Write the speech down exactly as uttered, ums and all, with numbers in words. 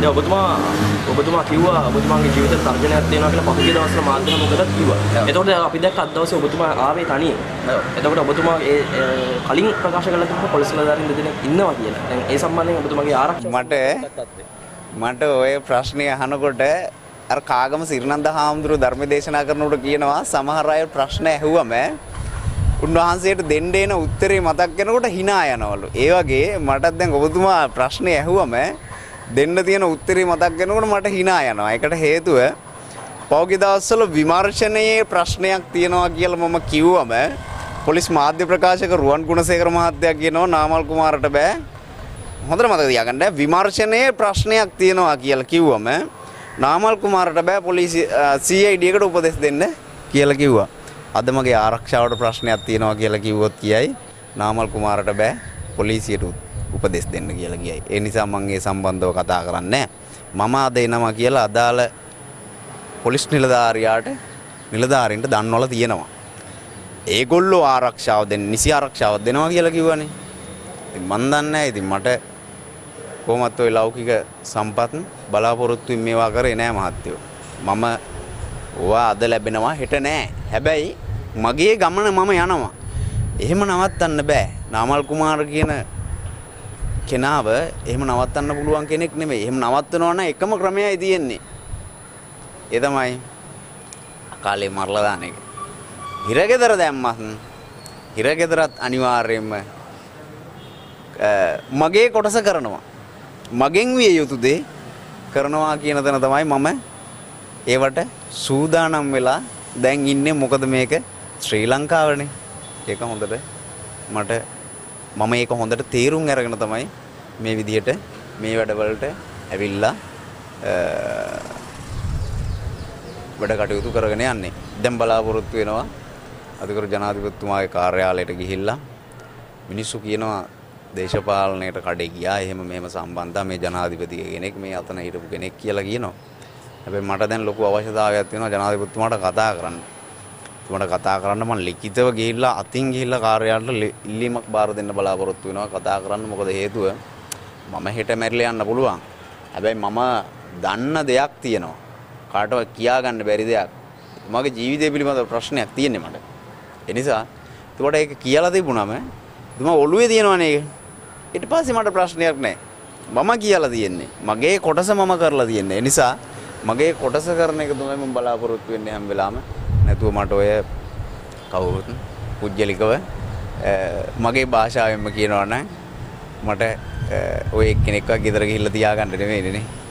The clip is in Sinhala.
දැන් ඔබතුමා ඔබතුමා කිව්වා ඔබතුමාගේ ජීවිතේ තර්ජනයක් තියෙනවා කියලා පහුගිය දවස්වල මාධ්‍යම මොකදද කිව්වා. එතකොට අපි දැක්ක අද දවසේ ඔබතුමා ආවේ තනියෙන්. එතකොට ඔබතුමා ඒ කලින් ප්‍රකාශ කළා තිබුණ පොලිස් නිලධාරීන් දෙදෙනෙක් ඉන්නවා කියලා. දැන් ඒ සම්බන්ධයෙන් ඔබතුමාගේ ආරක්ෂාව මට මට ඔය ප්‍රශ්නේ අහනකොට අර කාගම සිරිනන්ද හාමුදුරුවෝ ධර්ම දේශනා කරනකොට කියනවා සමහර අය ප්‍රශ්න ඇහුවම උන්වහන්සේට දෙන්න එන උත්තරේ මතක් වෙනකොට hina යනවලු. ඒ වගේ මටත් දැන් ඔබතුමා ප්‍රශ්නේ ඇහුවම දෙන්න තියෙන උත්තරේ මතක් වෙනකොට මට hina යනවා. ඒකට හේතුව පෞගි දවස්වල විමර්ශනයේ ප්‍රශ්නයක් තියෙනවා කියලා මම කිව්වම පොලිස් මාධ්‍ය ප්‍රකාශක රුවන් ගුණසේකර මහත්තයා කියනවා නාමල් කුමාරට බෑ. හොඳට මතක තියාගන්න විමර්ශනයේ ප්‍රශ්නයක් තියෙනවා කියලා කිව්වම නාමල් කුමාරට බෑ පොලිස් සී අයි ඩී එකට උපදෙස් දෙන්න කියලා කිව්වා. අද මගේ ආරක්ෂාවට ප්‍රශ්නයක් තියෙනවා කියලා කිව්වොත් කියයි නාමල් කුමාරට බෑ පොලිසියට උපදෙස් දෙන්න කියලා කියයි. ඒ නිසා මම ඒ සම්බන්ධව කතා කරන්නේ මම අද එනවා කියලා අදාළ පොලිස් නිලධාරියාට නිලධාරීන්ට දන්වලා තියෙනවා. ඒගොල්ලෝ ආරක්ෂාව දෙන්න නිසි ආරක්ෂාවක් දෙනවා කියලා කිව්වනේ. ඉතින් මන් දන්නේ නැහැ. ඉතින් මට කොහොමත් ওই ලෞකික සම්පත් බලාපොරොත්තු මේවා කරේ නෑ මහත්තයෝ. මම ඕවා අද ලැබෙනවා හෙට නෑ. හැබැයි මගේ ගමන මම යනවා. එහෙම නවත්තන්න බෑ. නාමල් කුමාර කියන කෙනාව එහෙම නවත්තන්න පුළුවන් කෙනෙක් නෙමෙයි. එහෙම නවත්තනවා නම් එකම ක්‍රමයයි තියෙන්නේ. ඒ තමයි අකාලේ මරලා දාන එක. හිරගෙදර දැම්මත් හිරගෙදරත් අනිවාර්යයෙන්ම මගේ කොටස කරනවා. මගෙන් විය යුතු දේ කරනවා කියන තැන තමයි මම ඒවට සූදානම් වෙලා දැන් ඉන්නේ. මොකද මේක ශ්‍රී ලංකාවනේ. ඒක හොඳට මට මම ඒක හොඳට තේරුම් අරගෙන තමයි මේ විදිහට මේ වැඩවලට ඇවිල්ලා වැඩ කටයුතු කරගෙන යන්නේ. දැන් බලාපොරොත්තු වෙනවා අධිකරු ජනාධිපතිතුමාගේ කාර්යාලයට ගිහිල්ලා මිනිස්සු කියනවා දේශපාලනයට කඩේ ගියා එහෙම මෙහෙම සම්බන්ධා මේ ජනාධිපති කෙනෙක් මේ අතන හිටපු කෙනෙක් කියලා කියනවා. හැබැයි මට දැන් ලොකු අවශ්‍යතාවයක් තියෙනවා ජනාධිපතිතුමාට කතා කරන්න. තුමාට කතා කරන්න මම ලිඛිතව ගිහිල්ලා අතින් ගිහිල්ලා කාර්යාලයට ඉල්ලීමක් බාර දෙන්න බලාපොරොත්තු වෙනවා කතා කරන්න. මොකද හේතුව මම හෙට මැරිලා යන්න පුළුවන්. හැබැයි මම දන්න දෙයක් තියෙනවා. කාටවත් කියාගන්න බැරි දෙයක්. මගේ ජීවිතය පිළිබඳව ප්‍රශ්නයක් තියෙන්නේ මට. ඒ නිසා තුමාට ඒක කියලා තිබුණාම තුමා ඔළුවේ තියනවනේ ඒක. ඊට පස්සේ මට ප්‍රශ්නයක් නැහැ. මම කියලා තියෙන්නේ. මගේ කොටස මම කරලා තියෙන්නේ. ඒ නිසා මගේ කොටස කරන එක තමයි මම බලාපොරොත්තු වෙන්නේ හැම වෙලාවෙම. නැතුව මට ඔය කවුරුත් පුජ්‍යලිකව මගේ භාෂාවෙන්ම කියනවා නම් මට ඔය එක්කෙනෙක්ව ගෙදර ගිහිල්ලා තියාගන්න නෙමෙයිනේ.